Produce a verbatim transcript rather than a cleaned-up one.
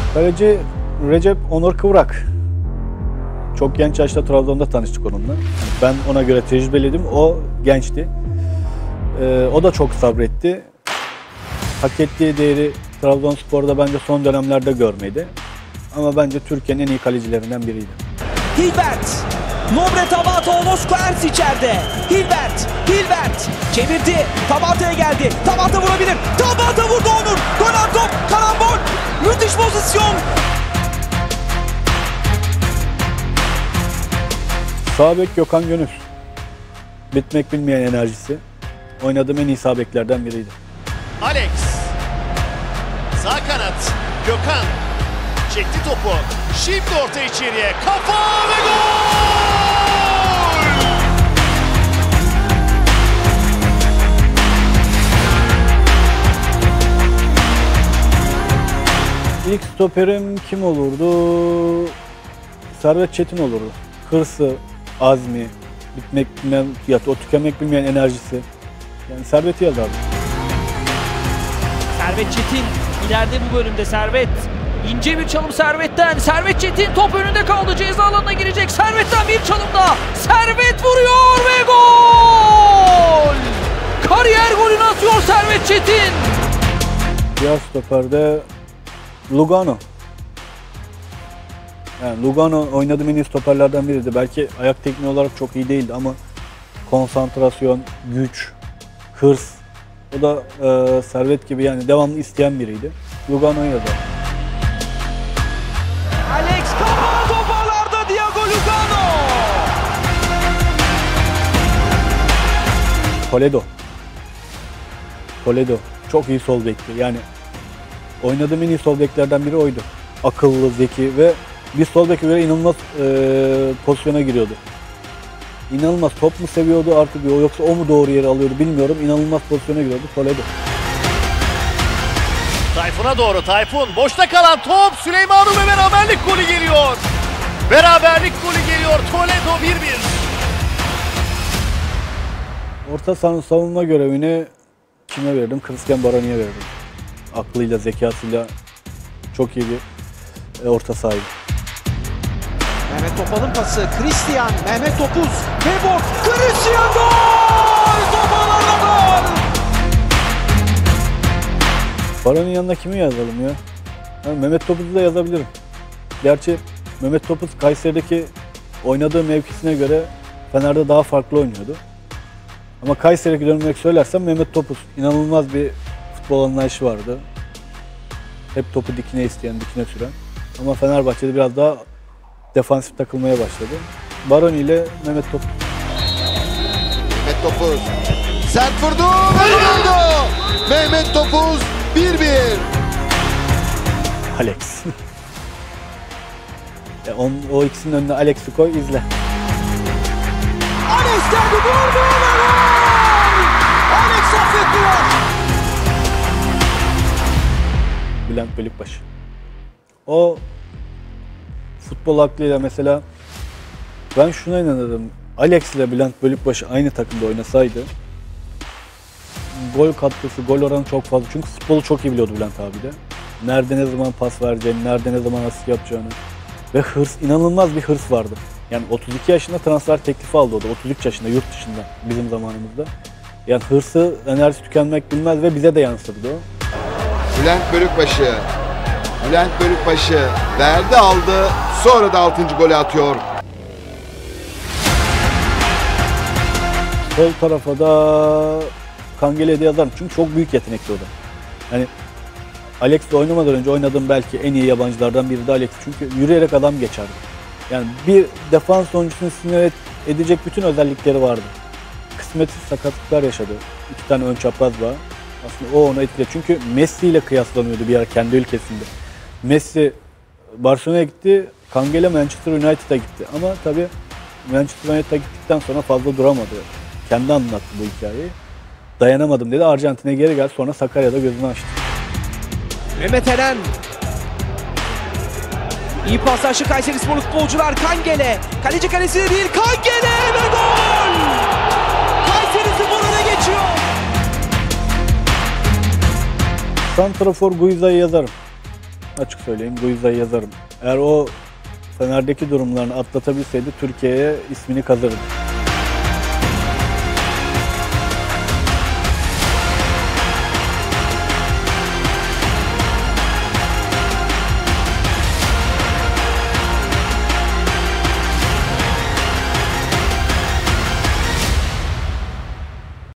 Kaleci Recep Onur Kıvrak. Çok genç yaşta Trabzon'da tanıştık onunla. Ben ona göre tecrübeliydim, o gençti. Ee, o da çok sabretti. Hak ettiği değeri Trabzonspor'da bence son dönemlerde görmedi. Ama bence Türkiye'nin en iyi kalecilerinden biriydi. Hilbert, Nobre Tabata, Onosko Ers içeride. Hilbert, Hilbert çevirdi. Tabata'ya geldi. Tabata vurabilir. Tabata vurdu Onur. Dönen top, karambol. Müthiş pozisyon. Sağ bek Gökhan Gönül. Bitmek bilmeyen enerjisi. Oynadığım en iyi sağ beklerden biriydi. Alex. Sağ kanat. Gökhan. Çekti topu. Şimdi orta içeriye. Kafa ve gol! İlk stoperim kim olurdu? Servet Çetin olurdu. Hırsı, azmi, bitmek bilmeyen, ya o tükenmek bilmeyen enerjisi. Yani Servet'i yazardım. Servet Çetin ileride bu bölümde Servet. İnce bir çalım Servet'ten. Servet Çetin top önünde kaldı. Ceza alanına girecek. Servet'ten bir çalım daha. Servet vuruyor ve gol! Kariyer golünü atıyor Servet Çetin. Diğer stoperde Lugano. Yani Lugano oynadığım en iyi stoperlerden biriydi. Belki ayak tekniği olarak çok iyi değildi ama konsantrasyon, güç, hırs. O da e, Servet gibi yani devamlı isteyen biriydi. Lugano'yu yazar. Alex kafa toparlarda Diego Lugano. Toledo. Toledo. Çok iyi sol bekti. Yani oynadığım en iyi sol beklerden biri oydu. Akıllı, zeki ve bir sol beke göre inanılmaz e, pozisyona giriyordu. İnanılmaz top mu seviyordu artık yoksa o mu doğru yeri alıyordu bilmiyorum. İnanılmaz pozisyona giriyordu Toledo. Tayfun'a doğru Tayfun. Boşta kalan top Süleyman'ın ve beraberlik golü geliyor. Beraberlik golü geliyor. Toledo bir bir. Orta sahanın savunma görevini kime verdim? Christian Baroni'ye verdim. Aklıyla, zekasıyla çok iyi bir e, orta sahibi. Mehmet Topal'ın pası. Christian, Mehmet Topuz. Hebor. Christian gol! Topal'ın gol! Baroni'nin yanına kimi yazalım ya? Yani Mehmet Topuz'u da yazabilirim. Gerçi Mehmet Topuz Kayseri'deki oynadığı mevkisine göre Fener'de daha farklı oynuyordu. Ama Kayseri'ye dönmek söylersem Mehmet Topuz. İnanılmaz bir futbol anlayışı vardı. Hep topu dikine isteyen, dikine süren. Ama Fenerbahçe'de biraz daha defansif takılmaya başladı. Baroni ile Mehmet Topuz. Mehmet Topuz. Sert vurdu ve vurdu. Mehmet Topuz bir bir. Alex. ya on, o ikisinin önüne Alex'i koy, izle. Alex geldi, vurdu ve gol! Alex affetmiyor. Bülent Bölükbaşı. O futbol aklıyla mesela ben şuna inanırım. Alex ile Bülent Bölükbaşı aynı takımda oynasaydı gol katkısı, gol oranı çok fazla. Çünkü futbolu çok iyi biliyordu Bülent abi de. Nerede ne zaman pas vereceğini, nerede ne zaman asist yapacağını. Ve hırs, inanılmaz bir hırs vardı. Yani otuz iki yaşında transfer teklifi aldı o da. otuz üç yaşında, yurt dışında bizim zamanımızda. Yani hırsı, enerjisi tükenmek bilmez ve bize de yansıdı o. Bülent Bölükbaşı. Bülent Bölükbaşı verdi aldı. Sonra da altıncı golü atıyor. Sol tarafa da Kangele'de yazarım çünkü çok büyük yetenekli o da. Yani Alex'le oynamadan önce oynadığım belki en iyi yabancılardan biri de Alex. Çünkü yürüyerek adam geçerdi. Yani bir defans oyuncusunu sinir edecek bütün özellikleri vardı. Kısmetsiz sakatlıklar yaşadı. İki tane ön çapraz var. Aslında o onu etkiledi. Çünkü Messi ile kıyaslanıyordu bir ara kendi ülkesinde. Messi Barcelona'ya gitti, Kangele Manchester United'a gitti. Ama tabii Manchester United'a gittikten sonra fazla duramadı. Kendi anlattı bu hikayeyi. Dayanamadım dedi. Arjantin'e geri geldi. Sonra Sakarya'da gözünü açtı. Mehmet Eren. İyi pasajlı Kayserisporlu futbolcular. Kangele. Kaleci kalesine değil. Kangele ve gol! Kayserispor öne geçiyor. Santrafor Guiza'yı yazarım. açık söyleyeyim Guiza'yı yazarım. Eğer o Fener'deki durumlarını atlatabilseydi Türkiye'ye ismini kazırdı.